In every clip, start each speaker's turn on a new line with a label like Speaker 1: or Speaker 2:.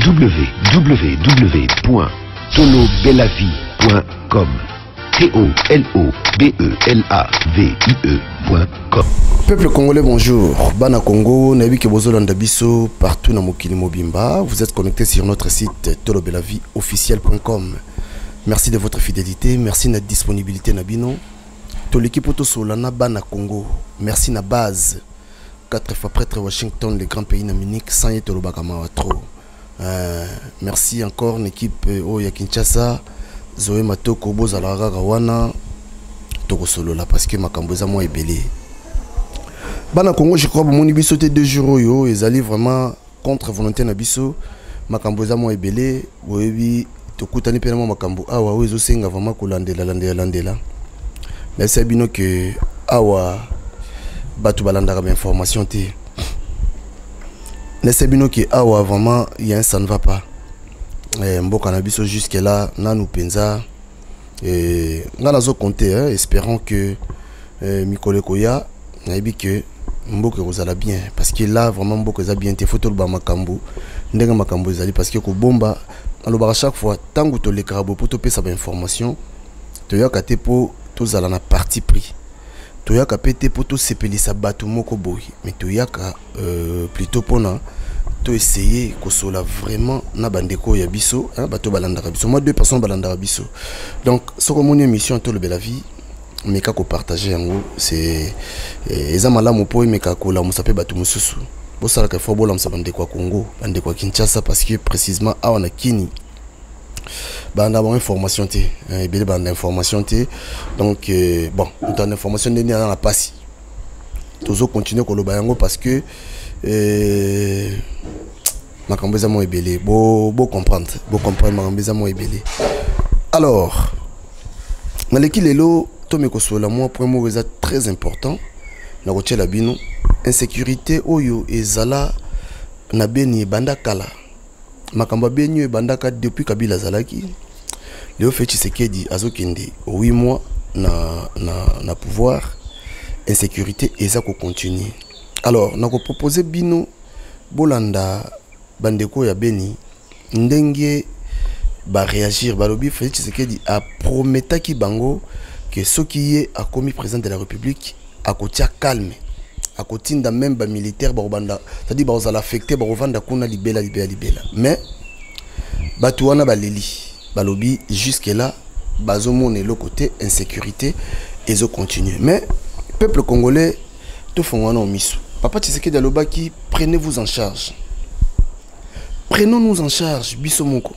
Speaker 1: www.tolobelavie.com. TOLOBELAVIE.com.
Speaker 2: Peuple congolais, bonjour. Bana Congo, Nabi Kebozolanda Biso, partout dans Mokili Mobimba. Vous êtes connectés sur notre site tolobelavieofficiel.com. Merci de votre fidélité, merci de notre disponibilité Nabino. Tout l'équipe auto Solana Bana Congo. Merci na base. 4 fois prêtre Washington, le grand pays d'Amérique, sans y Tolobakama trop. Merci encore l'équipe Oya Kinshasa, Zoé Matoko, Bozalara Gawana, Toko Solo là parce que Makamboza moi est belé. Bana Congo, je crois que mon ibiso était 2 jours yo, ils allaient vraiment contre volonté nabiso. Makamboza moi est belé, oui, tokutani pena makambo. Ah ouais, ils aussi vraiment landela. Mais c'est bien que awa batu balandara information té. Mais c'est bien que awa vraiment il y a un ça ne va pas. Mboka nabiso jusque là nanu penza et ngana zo compter espérons que Mikole Koya nabi que mboka kozala bien parce que là vraiment mboka za bien té photo ba makambo ndenga makambo ezali parce que ko bomba alobaka chaque fois tango to le karabo poto pesa ba information to yakate po tozala na parti pris to yakapete po to sepelisa batu moko boy mais to yaka plutôt pona to essayer kosola vraiment na bandeko ya biso bato balandaka biso moi 2 personnes balandaka biso donc ce que mon émission to le bela vie mais kako partager yango c'est ezamala mo po mais kako la musape batu mususu bo sala ka fo bola musa bandeko Congo bandeko Kinshasa parce que précisément awana kini banda bon information té ebele banda information té donc bon on a information nini na pasi tozo continuer ko loba yango parce que makambo mo ebele bo comprendre makambo mo ebele. Alors na leki lelo to me ko sola moi point mo eza très important na ko tshela bino insécurité oyo ezala na beni banda kala makambo benyo bandaka depuis Kabila zalaki Léo Tshisekedi azokende 8 mois na pouvoir insécurité eza ko continuer. Alors na ko proposer bino bolanda bandeko ya beni ndenge ba réagir balobi Félix Tshisekedi a prometaki bango que ce qui est a commis président de la République a kotia calme a kotinda même ba militaire ba banda c'est-à-dire ba za l'affecter ba vanda kuna libela mais batu wana baleli balobi jusque là bazomone le côté insécurité et zo continuer mais peuple congolais to fongwana omiso papa Tshisekedi alobaki prenez-vous en charge. Prenons-nous en charge, bisomoko.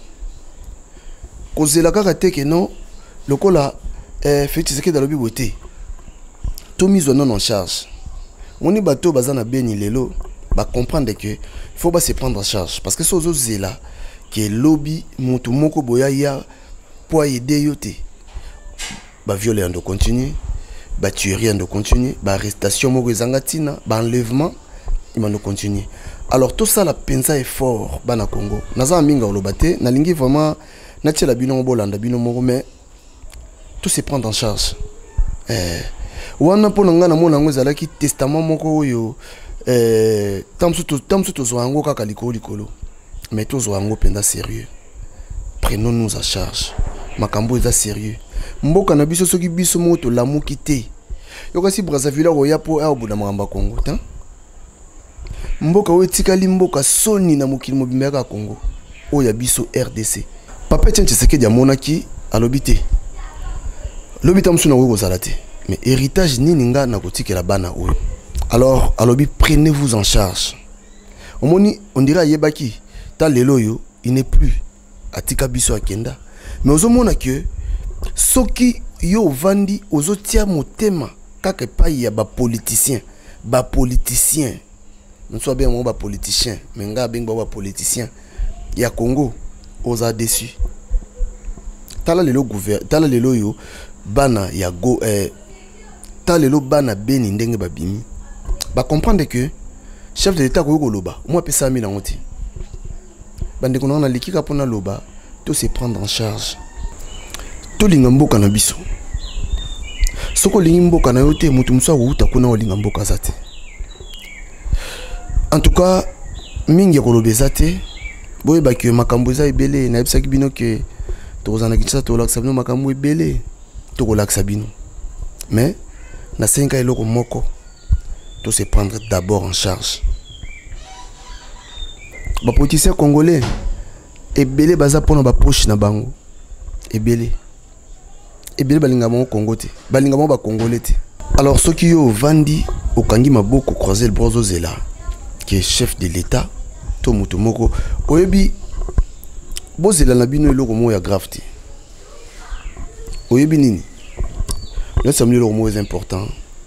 Speaker 2: Kozela kaka teke non, lokola Félix Tshisekedi alobi boté. To miso non en charge. Moni bato bazana beni lelo, ba comprendre que faut pas se prendre en charge parce que sozo zela que lobby mutu moko boya ya pour aider yote. Ba violer de continuer, ba tuerie de continuer, ba arrestation moko zangatina, ba enlèvement il m'a continuer. Alors tout ça la pensa est fort bana Congo. Naza minga olobate na lingi vraiment na tshela bino bolanda bino moko mais tout se prend en charge. Wana pona ngana mona ngozala ki testament moko oyo tamsu to zwango kaka likolo mais to zwango penda sérieux. Prenons-nous en charge. Makambo eza sérieux. Mboka na biso soki biso moto lamuki te. Yokasi Brazzaville roya po a obuda mamba Congo ta. Mboka wetikali mboka soni na mokili mobimba Congo oya biso RDC papa Tshisekedi amonaki alobite lobita msuna ngo kozalate mais héritage nini nga na kotikela bana oyo. Alors alobi prenez-vous en charge omoni on dirait yebaki ta lelo yo il n'est plus atika biso akenda mais ozomona que soki yo vandi ozotia motema kaka pa ya ba politicien nous sommes bien un politicien, mais nous sommes un politicien. Il y a Congo, on a déçu. Tala lelo gouvernement, tala lelo yo bana ya go tala lelo bana beni ndenge babimi. Ba comprendre que chef de l'état ko loba, moi pesa mi na ngoti. Bande ko na likika pona loba, tout se prendre en charge. To linga mboka na biso. Soko linga mboka na yote mutu mso uta kuna olinga mboka zate. En tout cas, mingi kolobezate boye ba que makambo eza ebele na ebisa bino que tozana kitsa to laksa bino makambo ebele to ko laksa bino mais na 5 eloko moko to se prendre d'abord en charge ba politiciens congolais ebele baza pona ba poche na bango ebele balinga mo Congo te balinga mo ba congolais te. Alors ceux qui yo vandi okangi maboko croiser le bras zela qui est chef de l'état to mutu moko oyebi bozela na bino eloko mo ya grave te oyebi nini le samedi eloko mo est important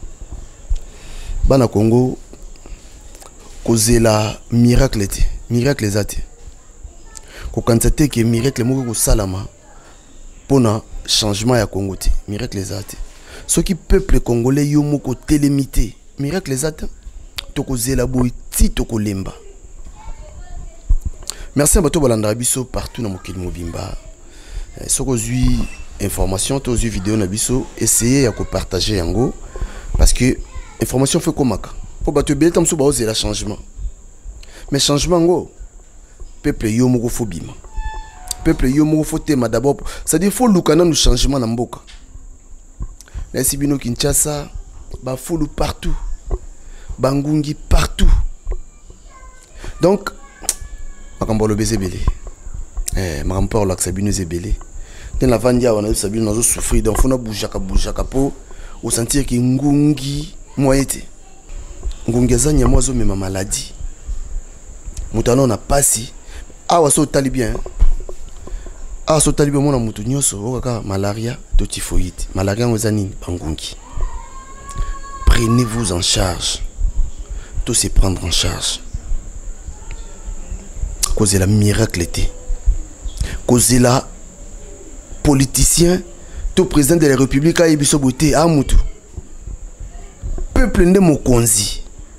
Speaker 2: bana Congo kozela miracle zate ko kansate que miracle moko ko salama pona changement ya Congo te miracle zate ce qui peuple congolais yo moko télémité miracle zate to kozela boy ti to kolemba. Merci à bato balanda biso partout na mokili mobimba. Soko zui information to zui vidéo na biso essayez à partager yango parce que information fait komaka. Po bato bele tamso ba oser la changement. Mais changement ngo peuple yo moko fo bima. Peuple yo moko fo tema d'abord, ça dit faut lukana no changement na mboka. Na sibino Kinshasa ba fulu partout. Bangungi partout. Donc makambo lo bezebele makambo la sabino zebele ten la vandia on a eu sabino nazo souffrir donc faut na boujaka po au sentir que ngungi moyete ngungi zanya mozo mema maladie mutano na pasi awa so tali bien mona mutu nyoso okaka malaria to typhoïde malaria ngozani bangungi. Prenez-vous en charge, tout se prendre en charge. Cause la miracle était. Cause la politicien, tout président de la République a ébiso beauté à Moutou. Peuple de Mokonzi.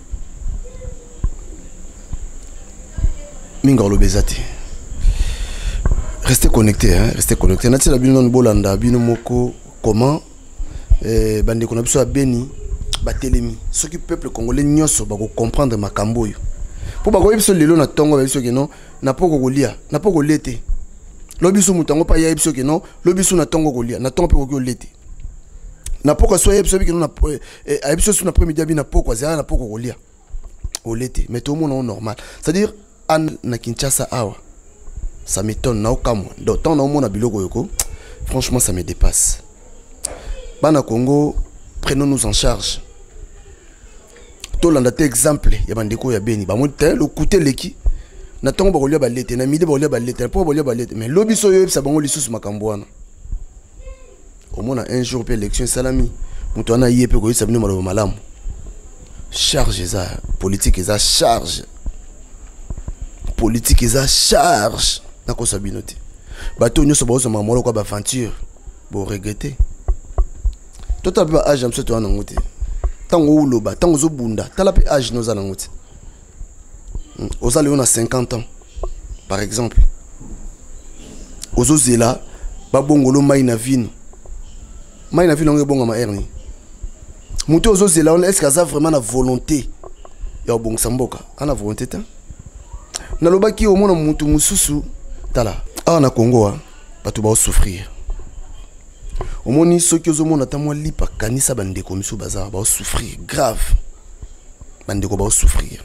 Speaker 2: Mingorlo Bezate. Restez connectés, hein, restez connectés. Nati la bino bolanda, bino moko, comment, bande qu'on a besoin à Beni, batelemi. Ce qui peuple congolais nyoso, bako comprendre ma camboyo. Pour bako yebso lelo na tongo, yebso que non, na poko golia, na poko lete. Lobiso mutango pa yebso que non, lobiso na tongo golia, na tongo poko lete. Na poko so yebso que non na yebso sur na premier dia na poko zera na poko golia. Au lete, mais tout le monde est normal. C'est-à-dire, na Kinshasa awa. Ça m'étonne, na okamwa. D'autant na omona biloko yoko, franchement ça me dépasse. Bana Congo, prenons-nous en charge. To landate exemple, ya bandeko ya Beni, ba monte le couté leki. Na tongo ba kolia ba lete, na midi ba kolia ba lete, na po ba kolia ba lete, mais lobiso yo sa bango lisusu makambo wana. Au moins un jour pe élection salami, muto ana yepe ko yisa bino malo malamu. Charge ça, politique ça charge. Politique ça charge. Nako sabinote. Bato nyoso ba oso mamolo kwa ba aventure. Bo regretter. Tota ba âge amso to ana ngote. Tango uloba, tango zo bunda, tala pe âge no za na ngote. Ozali on a 50 ans. Par exemple. Ozo zela ba bongolo mai na vino. Mai na vino ngebonga ma erni. Muto ozo zela on est-ce que ça vraiment la volonté ya bongo samboka, ana volonté ta. Na lobaki au mona mutu mususu tala. Ah na Congo bato ba souffrir. Au moni soki ozomona tamwa lipa kanisa bandeko misu baza ba souffrir grave. Bandeko ba souffrir.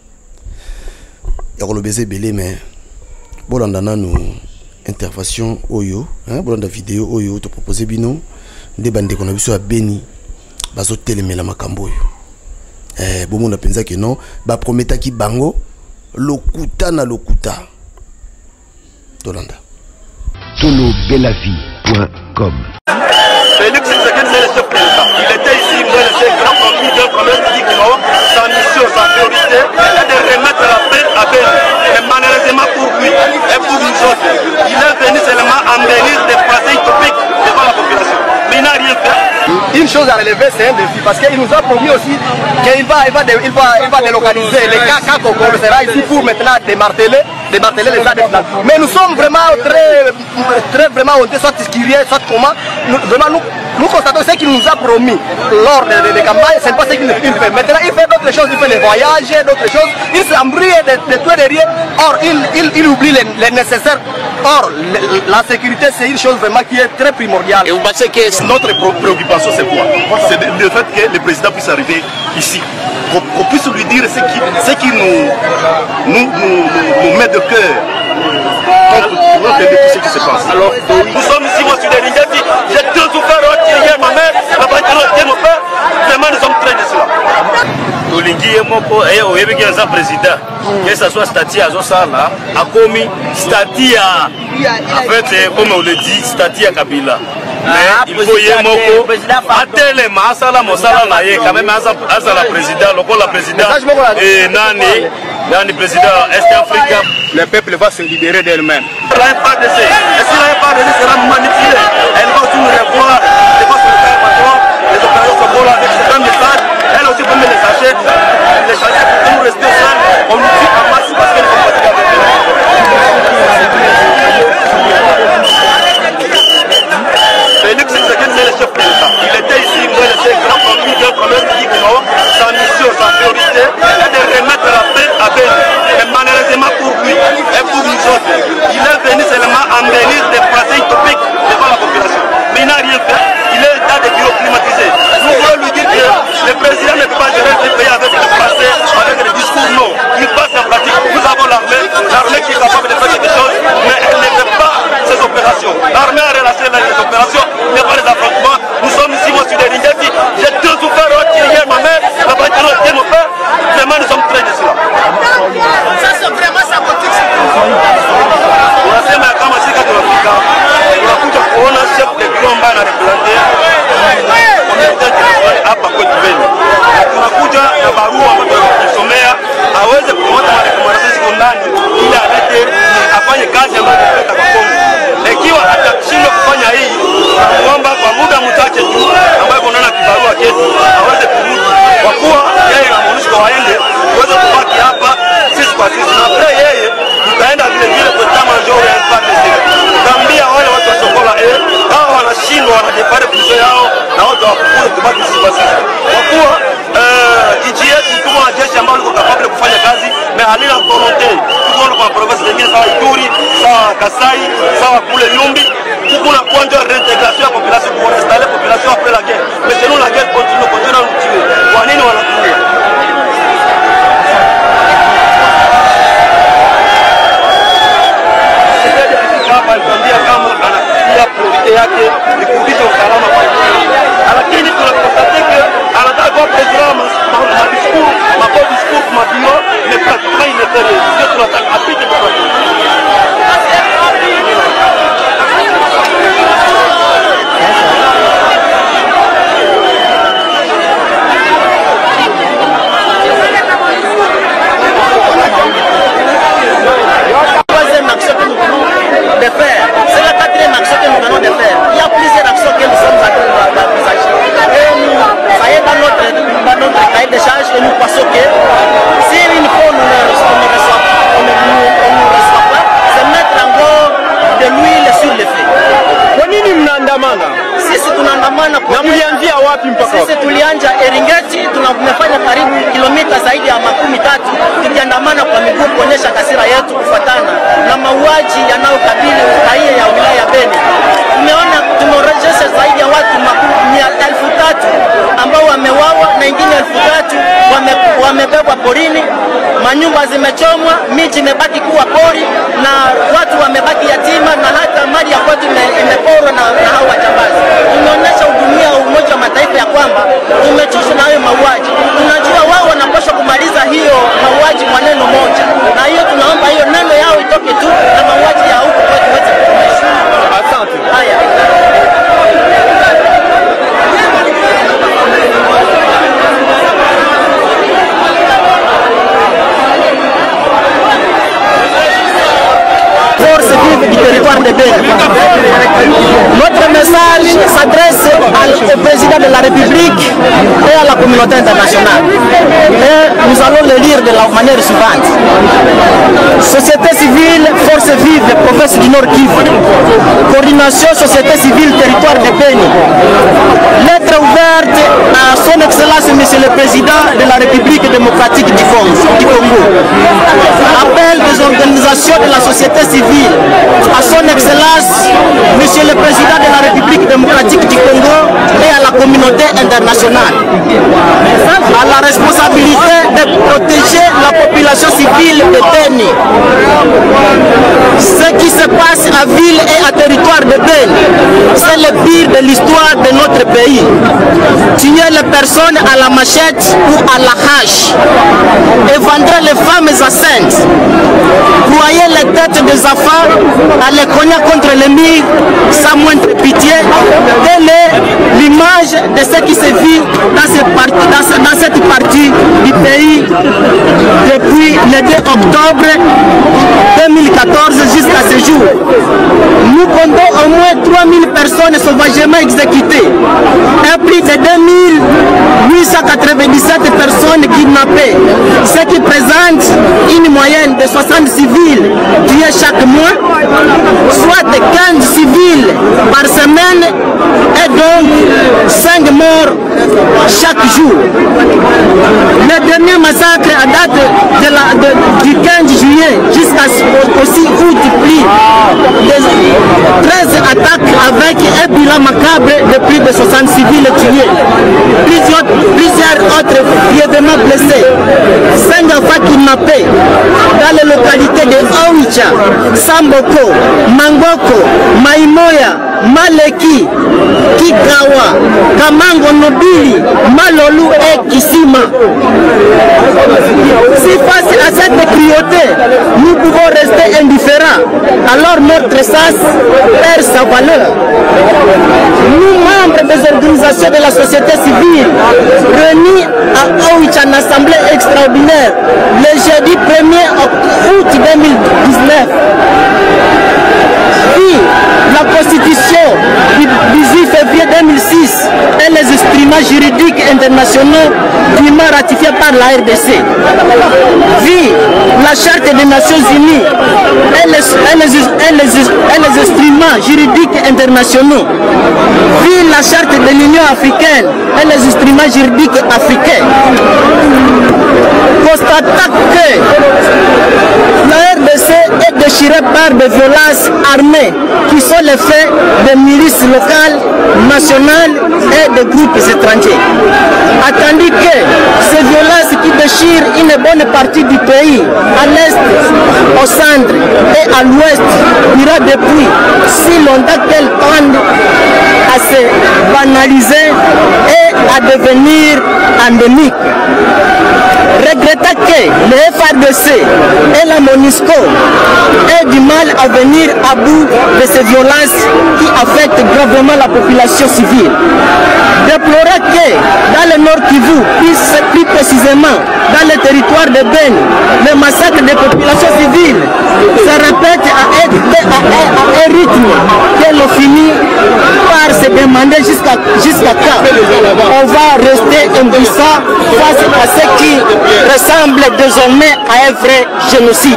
Speaker 2: Ya kolobeze belé mais bolanda nanu intervention oyo, hein, bolanda vidéo oyo to proposer bino nde bandeko na biso ya Beni bazo telemela makambo oyo. Bomona penza que non, ba prometa ki bango lokuta na lokuta. Tolanda.
Speaker 1: Tolobelavie.com.
Speaker 3: Félix Tshisekedi, c'est le chef de l'État. Il était ici, il est le grand famille d'un problème dit que sa mission, sa priorité est de remettre la paix à Beni. Et malheureusement pour lui et pour nous autres, il est venu seulement embellir des pensées utopiques devant la population. Mais il n'a rien fait.
Speaker 4: Une chose à relever, c'est un défi, parce qu'il nous a promis aussi
Speaker 3: qu'il va délocaliser les cas Kokolo sera ici pour maintenant démarteler les stades de finale. Mais nous sommes vraiment très vraiment honteux, soit Kyrie, soit comment. Nous constatons ce qu'il nous a promis lors des campagnes, c'est pas ce qu'il fait. Maintenant, il fait d'autres choses, il fait les voyages, d'autres choses. Il s'embrouille de tout et de rien. Or, il oublie les nécessaires. Or, la sécurité, c'est une chose vraiment qui est très primordiale.
Speaker 1: Et vous pensez que
Speaker 3: notre préoccupation, c'est quoi? C'est le fait que le président puisse arriver ici. Qu'on puisse lui dire ce qui nous met de cœur. Pour tout ce qui se passe. Alors, nous sommes ici, moi, sur les lignes. J'ai tout souffert, hier, ma mère, ma partenaire, mon père. Vraiment, nous sommes très déçus.
Speaker 1: Tolingi moko au yebiki za président que ça soit statut à Zosala a commis statut en fait comme on le dit statut à Kabila mais il faut yemoko atele masala mosala na ye quand même azala président lokola président et nani président Est Africa
Speaker 3: le peuple va se libérer d'elle-même. La FADC, et si la FADC sera manipulée, elle va tout revoir, elle va se faire patron, les opérations sont bonnes avec ce même message, elle aussi peut me les sachets pour nous rester seuls, on nous dit en masse parce qu'elle ne sont pas avec Félix Tshisekedi, c'est le chef de l'État. Il était ici, il doit laisser grand famille, sa mission, sa priorité est de remettre la paix à Béni. Mais malheureusement pour lui et pour nous autres, il est venu seulement embellir des phrases utopiques devant la population. Mais il n'a rien fait. Il est dans des bureaux climatisés. Nous voulons lui dire que le président ne peut pas gérer ce pays avec le passé, avec des discours. Non. Il passe en pratique. Nous avons l'armée qui est capable de faire quelque chose, mais elle ne fait pas ces opérations. L'armée a relâché les opérations, il n'y a pas les affrontements. Nous sommes ici, moi, sur des lignes. J'ai tout souffert hier, ma mère, ma partenaire, mon père. Vraiment, nous sommes très déçus.
Speaker 4: Ça, c'est vraiment sa politique.
Speaker 3: Unasema kama sika tunafika unakuja kuona chef de bureau ambaye anarepresente hapa kwetu Beni. Tunakuja na barua ambayo tunasomea aweze kuona marekomendation ziko ndani ili alete afanye kazi ambayo tunataka kwa Kongo. Ikiwa atashindwa kufanya hii, tunaomba kwa muda mchache tu ambayo kunaona kibarua chetu aweze kurudi. Kwa kuwa yeye na MONUSCO waende tuweze kubaki hapa sisi kwa sisi na pia yeye tutaenda vile vile kwa chama njoo ya FADC. Tutaambia wale watu wa Sokola hao wanashindwa wanajipare position yao na watu wakukuru tubaki sisi kwa sisi. Kwa kuwa nchi yetu tuko na jeshi ambalo liko capable kufanya kazi na halina volonté. Tuko kwa province nyingine sawa Ituri, sawa Kasai, sawa kule Numbi. Tuko na kuanza réintégration ya population pour installer population après la guerre. Mais sinon la guerre continue à nous tuer. Kwa nini wanatuua? Alikwambia kama anafikia priorite yake ni kurudisha usalama kwa nchi. Lakini tunakonstate anataka kuwa president discours mabio ne pratiquement il ne fait rien. Sio tunataka apite kwa watu.
Speaker 4: De faire. C'est la quatrième action que nous venons de faire. Il y a plusieurs actions que nous sommes en train d'envisager. Et ça y est dans notre cahier de charge et nous pensons que si une fois on ne reçoit pas, c'est mettre encore de l'huile sur le feu.
Speaker 3: Kwa nini mnaandamana?
Speaker 4: Sisi tunaandamana
Speaker 3: na mlianzia wapi mpaka?
Speaker 4: Sisi tulianja Eringeti, tumefanya karibu kilomita zaidi ya 30 tukiandamana kwa miguu kuonyesha hasira yetu kufuatana na mauaji yanayokabili raia ya wilaya ya Beni. Tumeona tumeorodhesha zaidi ya watu 300,000 ambao wamewawa na wengine 3,000 wamebebwa porini, manyumba zimechomwa, miji imebaki kuwa pori na watu wamebaki yatima na hata mali ya kwetu imeporwa na hao wajambazi. Tumeonyesha dunia ya Umoja wa Mataifa ya kwamba tumechoshwa na hayo mauaji. Tunajua wao wanapaswa kumaliza hiyo mauaji kwa neno moja, na hiyo tunaomba hiyo neno yao itoke tu na mauaji ya huko kwetu wote kukomeshwa.
Speaker 3: Asante.
Speaker 4: Haya. Force vive du territoire de Beni. Notre message s'adresse au président de la République et à la communauté internationale. Et nous allons le lire de la manière suivante. Société civile, force vive, province du Nord Kivu. Coordination, société civile, territoire de Beni. Lettre ouverte à son Excellence, Monsieur le Président de la République démocratique du Congo. Appel des organisations de la société civile à son Excellence, Monsieur le Président de la République démocratique du Congo et à la communauté internationale. À la responsabilité de protéger la population civile de Beni. Ce qui se passe à ville et à territoire de Beni, c'est le pire de l'histoire de notre pays. Tuer les personnes à la machette ou à la hache, éventrer les femmes enceintes, broyer les têtes des enfants, à les cogner contre les murs sans moindre pitié. Telle est l'image de ce qui se vit dans cette partie du pays depuis le 2 octobre 2014 jusqu'à ce jour. Nous comptons au moins 3000 personnes sauvagement exécutées et plus de 2897 personnes kidnappées, ce qui présente une moyenne de 60 civils tués chaque mois, soit 15 civils par semaine et donc 5 morts chaque jour. Le dernier massacre à date du 15 juillet jusqu'à au 6 août, plus de 13 attaques avec un bilan macabre de plus de 60 civils tués, plusieurs autres grièvement blessés, 5 enfants kidnappés dans les localités de Oicha, Samboko, Mangoko, Maimoya, Maleki, Kikawa, Kamango, Nobili, Malolu et Kisima. Si face à cette cruauté, nous pouvons rester indifférents, alors notre sas perd sa valeur. Nous, membres des organisations de la société civile, réunis à Oicha en assemblée extraordinaire le jeudi 1er août 2019, puis la constitution du 18 février 2006 et les instruments juridiques internationaux dûment ratifiés par la RDC, vu la charte des Nations Unies et les instruments juridiques internationaux, vu la charte de l'Union africaine et les instruments juridiques africains, constatant que la RDC est déchirée par des violences armées qui sont les faits de milices locales, nationales et de groupes étrangers. Attendu que ces violences qui déchirent une bonne partie du pays, à l'est, au centre et à l'ouest, durant depuis si longtemps qu'elles tendent à se banaliser et à devenir endémiques. Regrettant que le FARDC et la MONUSCO aient du mal à venir à bout de ces violences qui affectent gravement la population civile. Déplorer que dans le Nord Kivu, plus précisément dans le territoire de Beni, le massacre des populations civiles se répète à un rythme que l'on finit par se demander jusqu'à quand on va rester impuissant face à ce qui ressemble désormais à un vrai génocide.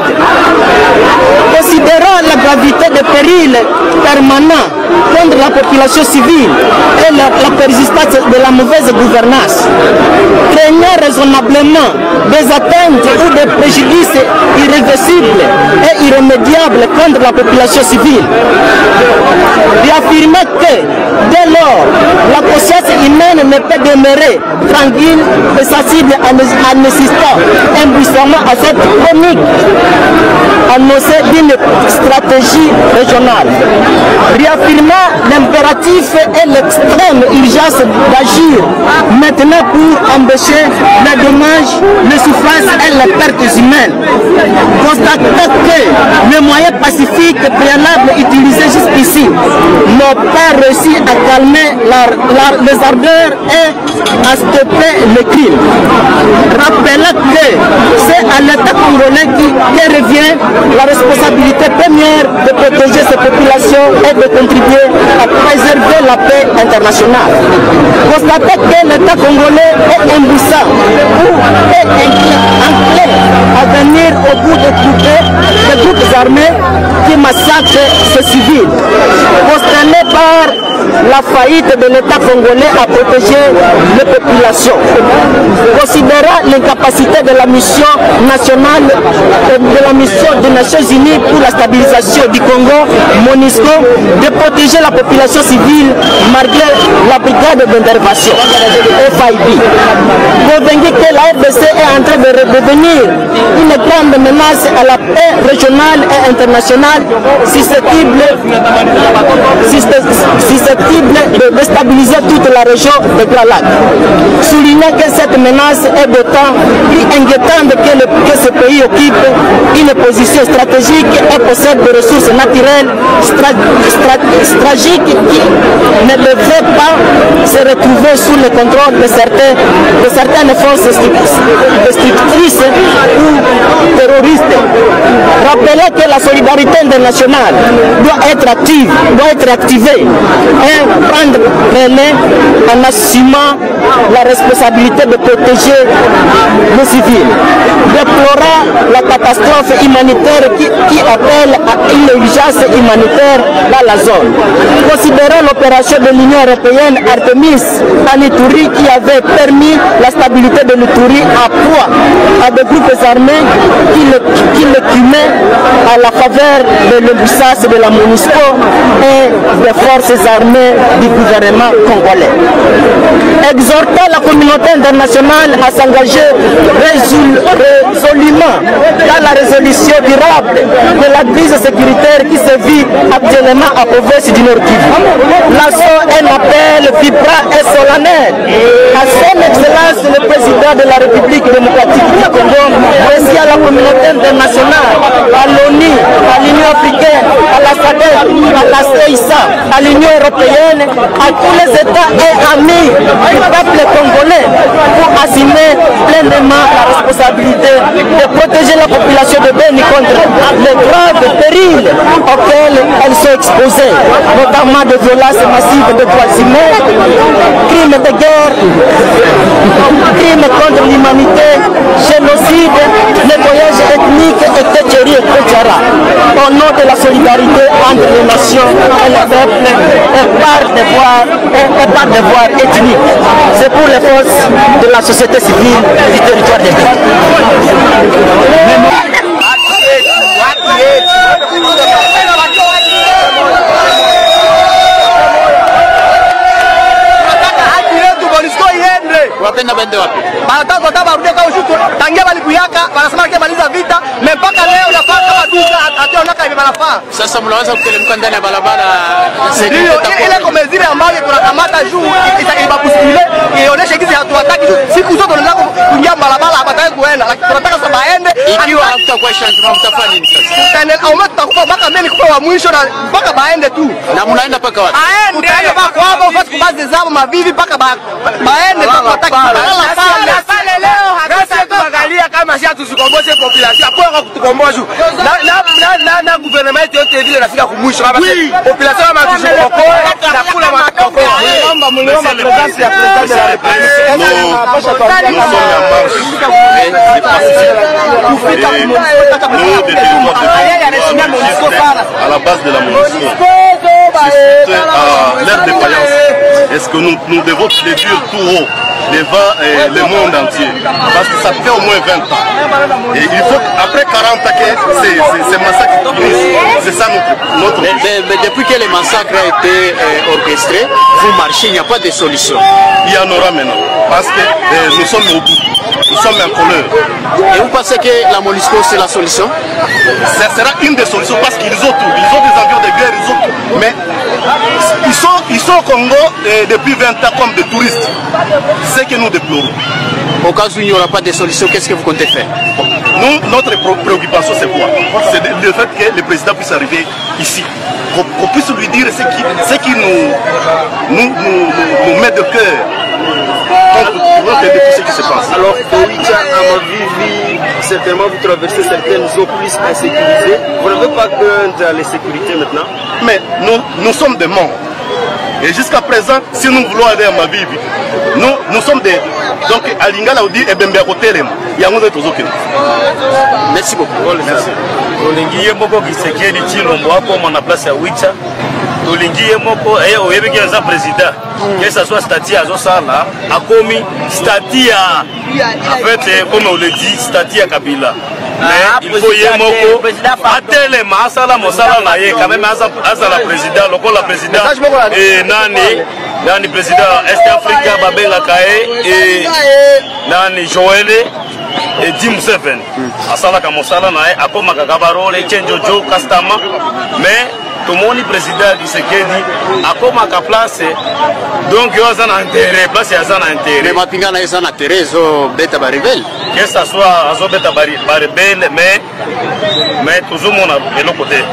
Speaker 4: Considérant la gravité des périls permanents contre la population civile et la persistance de la mauvaise gouvernance, craignant raisonnablement des atteintes ou des préjudices irréversibles et irrémédiables contre la population civile, réaffirmer que dès lors la conscience humaine ne peut demeurer tranquille et sensible en assistant impuissamment à cette chronique annoncée d'une stratégie régionale. Réaffirmant l'impératif et l'extrême urgence d'agir maintenant pour empêcher les dommages, les souffrances et les pertes humaines. Constatant que les moyens pacifiques préalables utilisés jusqu'ici n'ont pas réussi à calmer les ardeurs et à stopper le crime. Rappelant que c'est à l'État congolais qui revient la responsabilité première de protéger ces populations est de contribuer à préserver la paix internationale. Constater que l'État congolais est impuissant ou est enclin à venir au bout des groupes armés qui massacrent ces civils. Consterné par la faillite de l'État congolais à protéger les populations. Considérant l'incapacité de la mission nationale de la mission des Nations Unies pour la stabilisation du Congo, MONUSCO, de protéger la population civile malgré la brigade d'intervention, FIB. Convaincu que la RDC est en train de redevenir une grande menace à la paix régionale et internationale susceptible de déstabiliser toute la région de Grand Lac. Soulignant que cette menace est d'autant plus inquiétante que ce pays occupe une position stratégique et possède des ressources naturelles stratégiques qui ne devraient pas se retrouver sous le contrôle de certaines forces destructrices ou terroristes. Rappelez que la solidarité internationale doit être activée et prendre relais en assumant la responsabilité de protéger les civils. Déplorant la catastrophe humanitaire qui appelle à une urgence humanitaire dans la zone. Considérant l'opération de l'Union européenne Artemis en Ituri qui avait permis la stabilité de l'Ituri à proie à des groupes armés qui l'écumaient à la faveur de l'impuissance de la MONUSCO et des forces armées du gouvernement congolais. Exhortant la communauté internationale à s'engager résolument dans la résolution durable de la crise sécuritaire qui se vit actuellement à province du Nord Kivu. Lançons un appel vibrant et solennel à son Excellence le Président de la République démocratique du Congo, ainsi à la communauté internationale, à l'ONU, à l'Union africaine, à la SADC, à la CISA, à l'Union européenne, à tous les États et amis du peuple congolais pour assumer pleinement la responsabilité de protéger la population de Beni contre les graves périls auxquels elles sont exposées, notamment de violences massives de droits humains, crimes de guerre, crimes contre l'humanité, génocide, nettoyage ethnique, etc. Au nom de la solidarité entre les nations et les peuples et par devoir ethnique. C'est pour les forces de la société civile du territoire des Bénin.
Speaker 5: Sasa mnaweza kuteremka ndani ya barabara
Speaker 3: ile kwa mezire ambayo tunakamata juu ibakusile ionyeshe kizi hatuwataki siku zote tunataka kuingia barabara hapataki kuenda, lakini tunataka sasa baende.
Speaker 5: Ikiwa hakutakuwa changement mtafanya nini sasa?
Speaker 3: Tutaendelea au tutakufa mpaka mimi nikufa wa mwisho na mpaka baende tu.
Speaker 5: Na mnaenda mpaka wapi?
Speaker 3: Aende mpaka hapo ufasi kubazi zao mavivi mpaka baende tunataka pale leo hakika tuangalia kama si tusikomboze population kwa kutukomboza na gouvernement yote vile nafika kumwisho hapa population kama tusikomboe na kula matoko. Mliomba presence ya president de la
Speaker 1: à la base de la MONUSCO, à l'ère des défaillance. Est-ce que nous devons le dire tout haut devant le monde entier? Parce que ça fait au moins 20 ans. Et il faut qu'après 40 ans, ces massacres finissent. C'est ça notre
Speaker 5: mais depuis que les massacres ont été orchestrés, vous marchez, il n'y a pas de solution.
Speaker 1: Il y en aura maintenant. Parce que nous sommes au bout. Nous sommes en colère.
Speaker 5: Et vous pensez que la MONUSCO c'est la solution?
Speaker 1: Ça sera une des solutions parce qu'ils ont tout. Ils ont des avions de guerre, ils ont tout. Mais ils sont au Congo depuis 20 ans comme des touristes. C'est que nous déplorons.
Speaker 5: Au cas où il n'y aura pas de solution, qu'est-ce que vous comptez faire?
Speaker 1: Nous, notre préoccupation c'est quoi? C'est le fait que le président puisse arriver ici. Qu'on puisse lui dire ce qui nous met de cœur. Donc, tout ce qui se passe.
Speaker 3: Alors, Oicha Amavivi, certainement vous traversez certaines zones plus insécurisées. Vous n'avez pas crainte à l'insécurité maintenant?
Speaker 6: Mais nous sommes des morts. Et jusqu'à présent, si nous voulons aller à Mavivi, nous sommes des... Donc, à Lingala, on dit, et bien, il y a un autre chose.
Speaker 5: Merci beaucoup.
Speaker 1: Merci. Olingi moko Kisekedi Chilombo hapo na place ya Wicha. Olingi moko oyebi ki za président. Que ça soit statut azo sala, akomi statut en fait comme on le dit, statut ya Kabila. Mais il faut yemoko atele masala mosala na ye quand même asala président, lokola président et nani président Est Africa babenga kae et nani Joël et Dim Seven asala ka mosala na ye akoma kakabarole chenjojo customer mais tomoni président Kisekedi akoma ka place donc yo azana intérêt place azana intérêt
Speaker 5: mais mapinga na ezana terezo beta ba rebelle
Speaker 1: que ça soit azo beta ba rebelle mais toujours mon de l'autre côté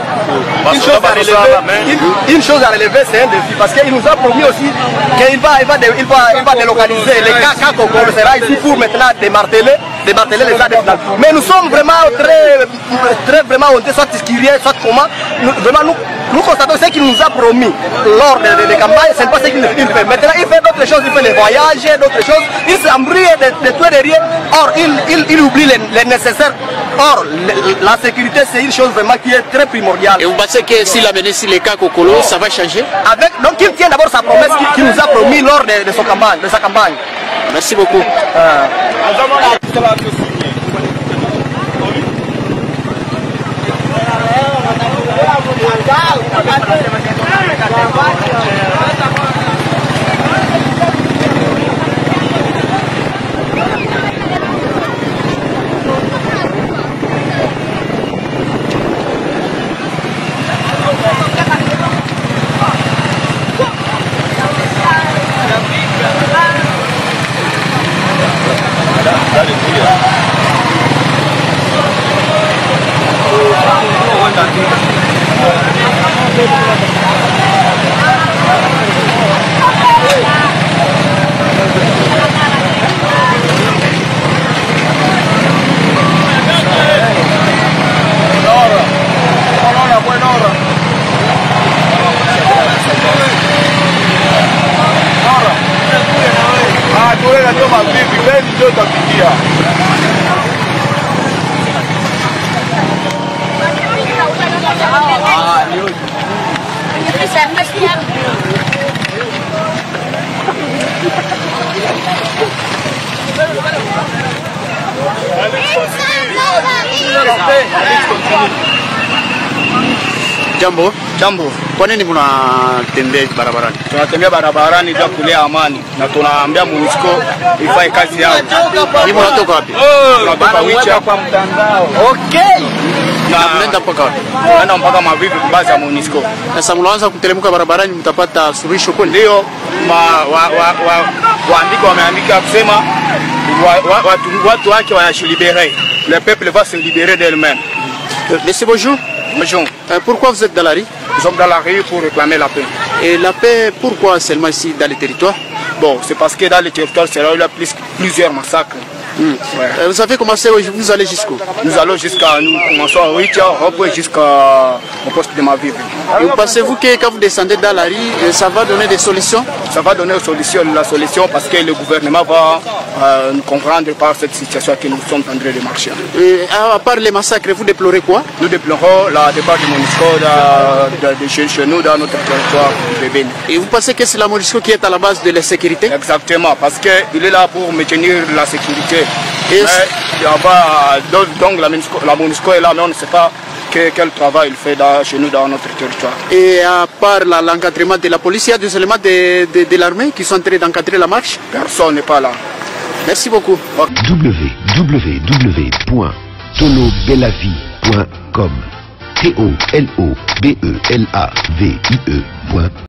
Speaker 3: une chose à relever, c'est un défi parce qu'il nous a promis aussi qu'il va délocaliser les cas qu'on sera ici pour maintenant démarteler les adeptes. Mais nous sommes vraiment très vraiment hontés, soit Tiskirien, soit comment. Nous constatons ce qu'il nous a promis lors des campagnes, c'est pas ce qu'il fait. Maintenant, il fait d'autres choses, il fait des voyages, d'autres choses. Il s'embrouille de tout et de rien. Or, il oublie les nécessaires. Or, la sécurité, c'est une chose vraiment qui est très primordiale.
Speaker 5: Et vous pensez que s'il a mené les cas Kokolo, ça va changer?
Speaker 3: Donc, il tient d'abord sa promesse qu'il nous a promis lors de sa campagne.
Speaker 5: Merci beaucoup. Jambo.
Speaker 3: Jambo.
Speaker 5: Kwa nini mnatembea barabarani?
Speaker 3: Tunatembea barabarani ili kulea amani na tunaambia MONUSCO ifanye kazi yao.
Speaker 5: Ni mnatoka wapi?
Speaker 3: Tunatoka Wicha kwa mtandao. Okay.
Speaker 5: Na mnaenda mpaka wapi?
Speaker 3: Tunaenda mpaka Mavivi kwa base ya MONUSCO.
Speaker 5: Sasa mnaanza kuteremka barabarani mtapata suluhisho kweli?
Speaker 3: Ndio waandika wameandika kusema watu wake wanajilibere. Le peuple va se libérer d'elle-même.
Speaker 5: Monsieur, bonjour.
Speaker 3: Bonjour.
Speaker 5: Pourquoi vous êtes dans la rue?
Speaker 3: Nous sommes dans la rue pour réclamer la paix.
Speaker 5: Et la paix, pourquoi seulement ici dans les territoires?
Speaker 3: Bon, c'est parce que dans les territoires, c'est là où il y a plusieurs massacres.
Speaker 5: Ouais. Vous avez commencé, vous allez jusqu'où?
Speaker 3: Nous allons jusqu'à, nous commençons à Wicha, jusqu'au poste de Mavivi.
Speaker 5: Et vous pensez-vous que quand vous descendez dans la rue, ça va donner des solutions?
Speaker 3: Ça va donner la solution parce que le gouvernement va nous comprendre par cette situation que nous sommes en train de marcher.
Speaker 5: Et à part les massacres, vous déplorez quoi?
Speaker 3: Nous déplorons la départ du MONUSCO de chez nous dans notre territoire de Bénin.
Speaker 5: Et vous pensez que c'est la MONUSCO qui est à la base de la sécurité?
Speaker 3: Exactement, parce qu'il est là pour maintenir la sécurité.
Speaker 5: Et
Speaker 3: donc la MONUSCO est là, mais on ne sait pas quel travail il fait chez nous dans notre territoire.
Speaker 5: Et à part l'encadrement de la police, il y a des éléments de l'armée qui sont en train d'encadrer la marche?
Speaker 3: Personne n'est pas là.
Speaker 5: Merci beaucoup.
Speaker 7: www.tolobelavie.com